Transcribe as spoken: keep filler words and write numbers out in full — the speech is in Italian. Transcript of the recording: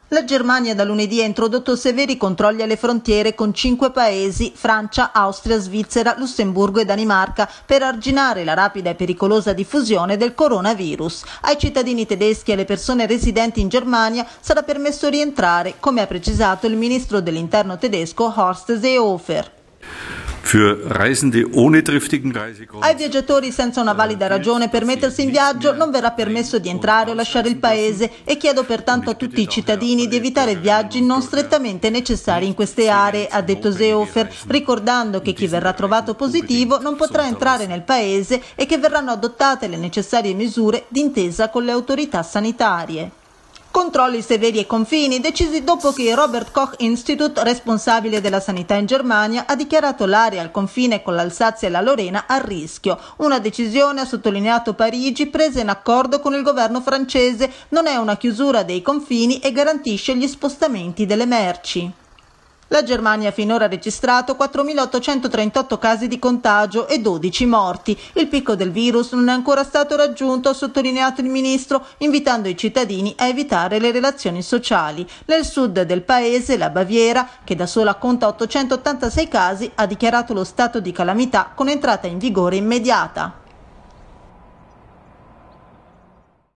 La Germania da lunedì ha introdotto severi controlli alle frontiere con cinque paesi, Francia, Austria, Svizzera, Lussemburgo e Danimarca, per arginare la rapida e pericolosa diffusione del coronavirus. Ai cittadini tedeschi e alle persone residenti in Germania sarà permesso rientrare, come ha precisato il ministro dell'interno tedesco Horst Seehofer. Ai viaggiatori senza una valida ragione per mettersi in viaggio non verrà permesso di entrare o lasciare il paese e chiedo pertanto a tutti i cittadini di evitare viaggi non strettamente necessari in queste aree, ha detto Seehofer, ricordando che chi verrà trovato positivo non potrà entrare nel paese e che verranno adottate le necessarie misure d'intesa con le autorità sanitarie. Controlli severi ai confini, decisi dopo che il Robert Koch Institute, responsabile della sanità in Germania, ha dichiarato l'area al confine con l'Alsazia e la Lorena a rischio. Una decisione, ha sottolineato Parigi, presa in accordo con il governo francese, non è una chiusura dei confini e garantisce gli spostamenti delle merci. La Germania ha finora registrato quattromilaottocentotrentotto casi di contagio e dodici morti. Il picco del virus non è ancora stato raggiunto, ha sottolineato il ministro, invitando i cittadini a evitare le relazioni sociali. Nel sud del paese, la Baviera, che da sola conta ottocentottantasei casi, ha dichiarato lo stato di calamità con entrata in vigore immediata.